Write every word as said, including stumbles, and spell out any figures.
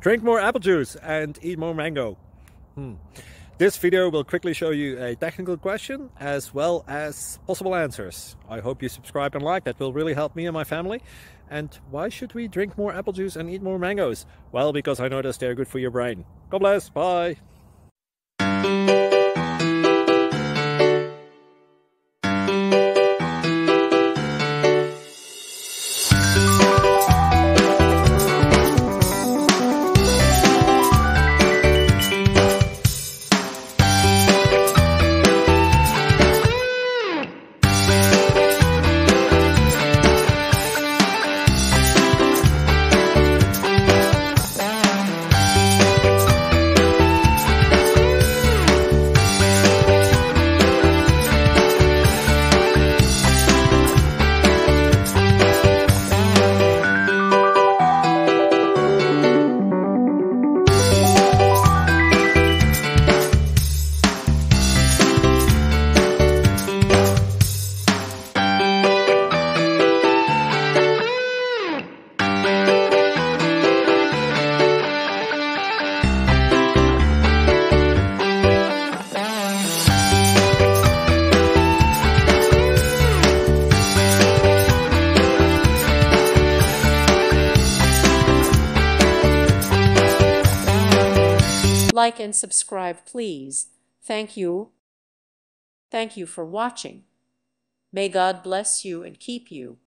Drink more apple juice and eat more mango. Hmm. This video will quickly show you a technical question as well as possible answers. I hope you subscribe and like, that will really help me and my family. And why should we drink more apple juice and eat more mangoes? Well, because I noticed they're good for your brain. God bless, bye! Like and subscribe, please. Thank you. Thank you for watching. May God bless you and keep you.